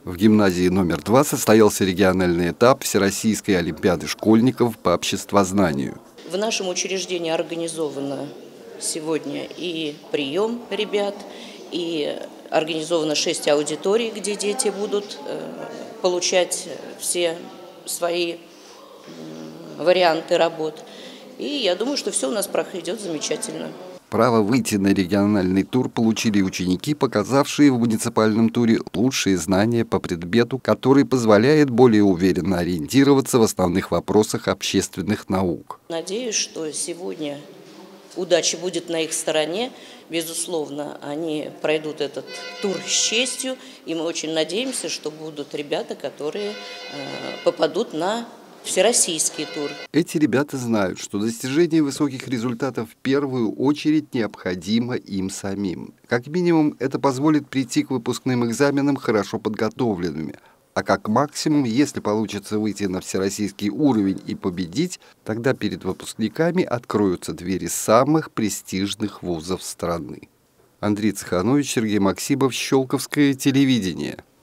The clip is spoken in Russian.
В гимназии номер 2 состоялся региональный этап Всероссийской олимпиады школьников по обществознанию. В нашем учреждении организовано сегодня и прием ребят, и организовано 6 аудиторий, где дети будут получать все свои варианты работ. И я думаю, что все у нас пройдет замечательно. Право выйти на региональный тур получили ученики, показавшие в муниципальном туре лучшие знания по предмету, который позволяет более уверенно ориентироваться в основных вопросах общественных наук. Надеюсь, что сегодня удача будет на их стороне. Безусловно, они пройдут этот тур с честью, и мы очень надеемся, что будут ребята, которые попадут на всероссийский тур. Эти ребята знают, что достижение высоких результатов в первую очередь необходимо им самим. Как минимум, это позволит прийти к выпускным экзаменам хорошо подготовленными. А как максимум, если получится выйти на всероссийский уровень и победить, тогда перед выпускниками откроются двери самых престижных вузов страны. Андрей Цеханович, Сергей Максимов, Щелковское телевидение.